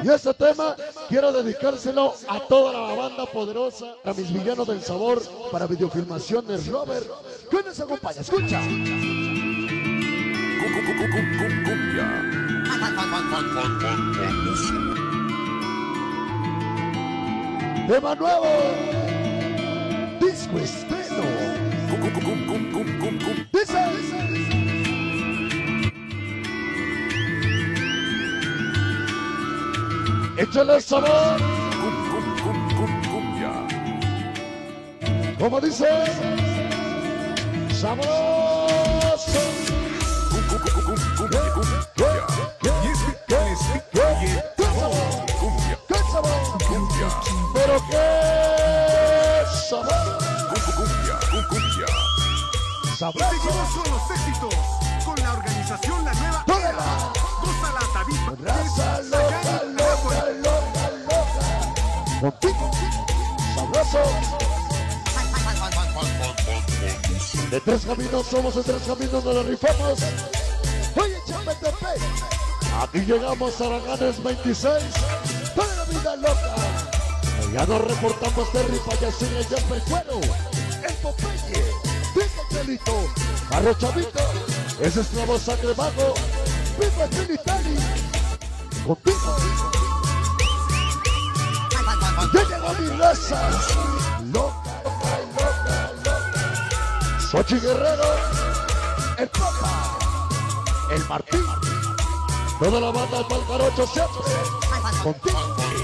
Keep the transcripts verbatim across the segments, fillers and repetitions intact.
Y este tema quiero dedicárselo a toda la banda poderosa, a mis villanos del sabor, para videofilmaciones Robert, que nos acompaña. Escucha. Tema nuevo, disco estreno. Dice. Échale sabor. Como dice, sabroso. ¿Qué sabor? Pero qué sabor. Sabroso. Seguimos con los éxitos con la organización La Nueva Era. Gózala, David. Raza loca, loca, loca, loca. Contigo, sabroso. De tres caminos somos, de tres caminos nos la rifamos. Oye, Chapetepec, aquí llegamos a Araganes veintiséis. Toda la vida loca. Ya nos reportamos de Ripayacín, el Yampecuero, el Popeye, Pica Chelito, Carro Chavito, ese esclavo sangre vago, Pipa Chilitali. Contigo. Ya llegó mi raza. Loca, loca, loca, loca. Xochi Guerrero, el Papa, el Martín, toda la banda del Palcarocho siempre. Contigo.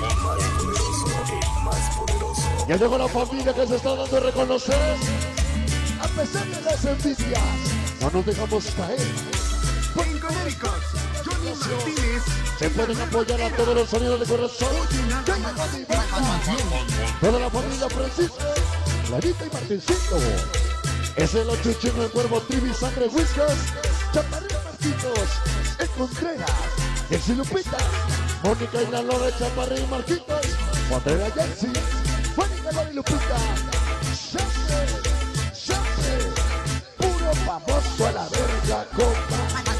Ya llegó la familia que se está dando a reconocer. A pesar de las envidias, no nos dejamos caer. En Conérico, Johnny Martínez. Se pueden apoyar a todos los sonidos de corazón. Ya llegó mi banda. Toda la familia Francisco, Clarita y Martincito. Es el Ochuchino, el Cuervo, Trivi, Sangre, Whiskas, Chaparrín, Marquitos, el Contreras, el Silupita, Mónica y la Lora, Chaparrín, Marquitos, Contreras, Jensi, Mónica, Lora y Lupita. Siempre, siempre, puro famoso a la verga, compa.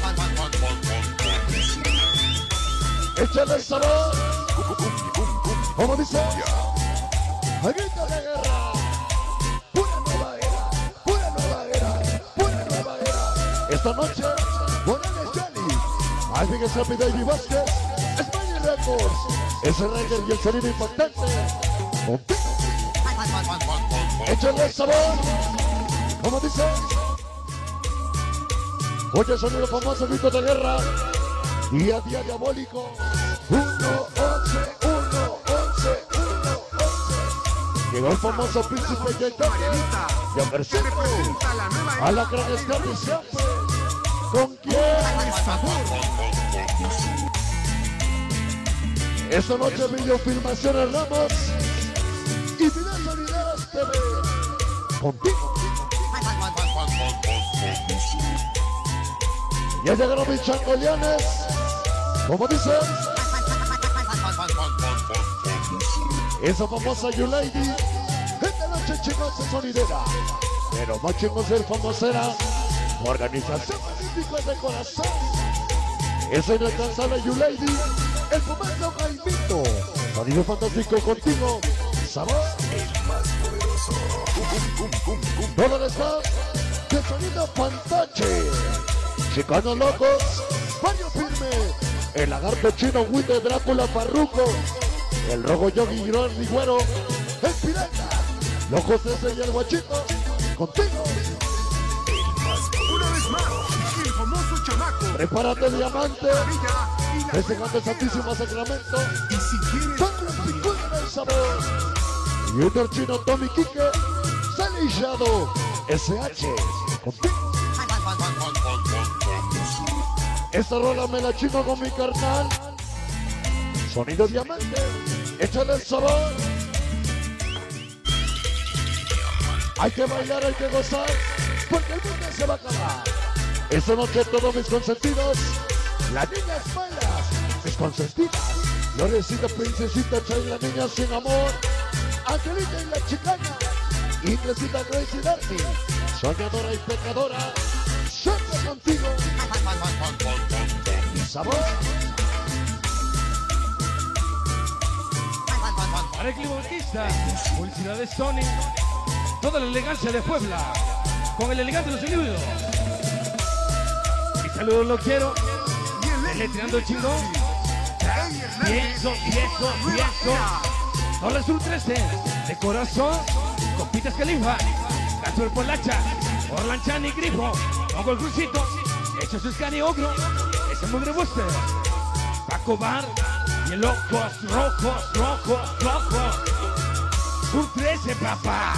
Échale el sabor. Como dice, al grito de guerra. Pura nueva era, pura nueva era, pura nueva era. Esta noche, Morales Johnny, Alvin Sapi, David Vázquez, Smiley Records, ese Rider y el sonido impactante. Contigo. Échale el sabor. Como dice, oye, sonido famoso, grito de guerra. Día a día diabólico. Uno, once, uno, once, uno, once. Llegó el famoso príncipe Yaytón. Ya presento a la gran Scarly siempre. ¿Con quién? Esta noche videofilmaciones Ramos y Videos Sonideras T V. Contigo. Ya llegaron mis changoleones. Como dicen, esa famosa You Lady. Esta noche chicos es sonidera, pero más chicos es famosera. Organización Magníficos de corazón. Esa inalcanzable You Lady. El fumando Jaimito. Sonido fantástico contigo. Sabor. El más poderoso. Todo el staff de sonido fantache. Chicanos locos. Mario Firme. El lagarto chino Wite, Drácula Farruco. El rojo Yogi Grandi Güero. El pirata. Locos ese y el guachito. Contigo. Una vez más, el famoso chamaco. Prepárate, diamante. Maravilla y la Ese grande santísimo sacramento. Y si quieres Todo el picudo del sabor. Y el chino Tommy Quique. Salillado. S H. Contigo. Esta rola me la chingo con mi carnal. Sonido diamante. Échale el sabor. Hay que bailar, hay que gozar, porque el mundo se va a acabar. Esta noche todos mis consentidos, las niñas bailas, mis consentidas, Lorecita, Princesita, Chay, la niña sin amor, Angelita y la chicana, Ingresita, Gracie, Darcy, soñadora y pecadora, siempre contigo. Sabor. Para el climatista, publicidades Tony, toda la elegancia de Puebla, con el elegante de los individuos. Mi saludo lo quiero, deletreando el chingón. Viejo, viejo, viejo. Dólar Sur trece, de corazón, Copitas Califa, Gato el Polacha, Orlanchani y Grifo, Pongo el Crucito, Hecho su Scani Ogro, ese Mugre Buster, Paco Bar, y el Ojos Rojos, Rojos, Rojos. Sur trece, papá.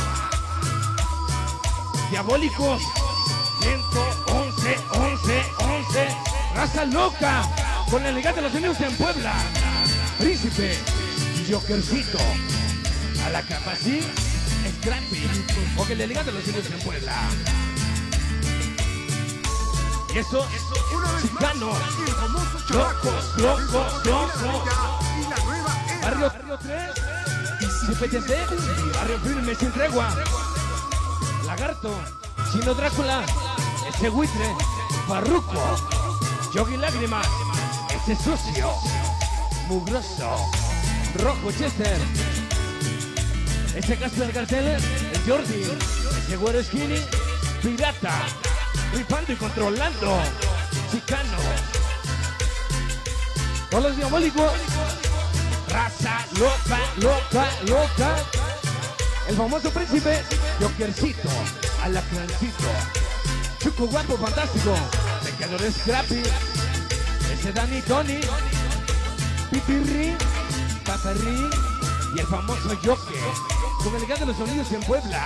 Diabólicos, ciento once, once, once. Raza loca, con el elegante de los Unidos en Puebla. Príncipe, Jokercito, a la capacidad, Scrappy, con el elegante de los Unidos en Puebla. Y eso, Chicano, locos, locos, locos. Barrio, Barrio tres, C P T C, Barrio Firme sin tregua. Lagarto, Chino Drácula, ese buitre, Farruco, Yogi Lágrimas, ese sucio, mugroso, Rojo Chester, ese Casper Cartel, el Jordi, ese güero skinny, pirata, rifando y controlando, Chicano, todos los diabólicos, raza loca, loca, loca, el famoso príncipe, Jokercito, Alacrancito, Chuco guapo, fantástico, Pecador Scrappy, ese Dani Tony, Pitirri, Paparri y el famoso Joker, con el elegante de los sonidos en Puebla.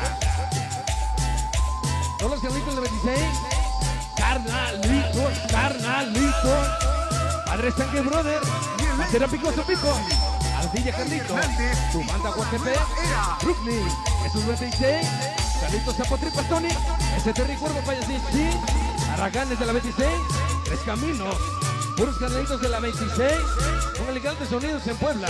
Todos los carnalitos de veintiséis, carnalitos, carnalitos, Padre Sangre Brother, Pantera Picoso Pico, Ardilla Carlito, tu banda Guatepe, Brooklyn, Jesús veintiséis, Carlitos Zapotripas Tony, ese Terry Cuervo Payasín, Arraganes de la veintiséis, Tres Caminos, puros carnalitos de la veintiséis, con elegantes sonidos en Puebla.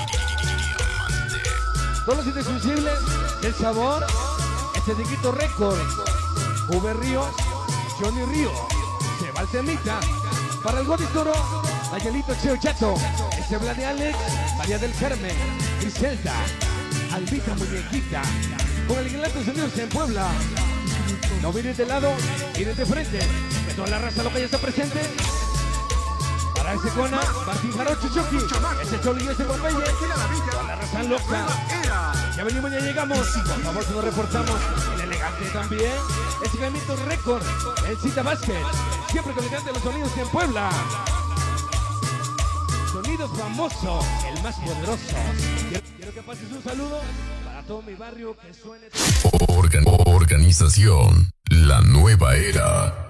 Todos los indescriptibles del sabor, ese Diguito Record, Uber Ríos, Johnny Río, se va el temita, para el Godis Toro, Dayelito Cheo Chato, ese Vlad de Alex, María del Carmen, Griselda, Albita Muñequita, con el elegante sonidos en Puebla. No miren de lado, miren de frente, que toda la raza loca ya está presente. Para ese Cona, Martín Jarocho Chucky, ese Cholillo, ese Popeye, toda la raza loca. Ya venimos, ya llegamos, por favor se nos reportamos. El elegante también, ese Gamito Record, el Cita Basket, siempre con el elegante de los sonidos en Puebla. Sonidos famoso, el más poderoso. Quiero, quiero que pases un saludo para todo mi barrio que suene. Organ- Organización La Nueva Era.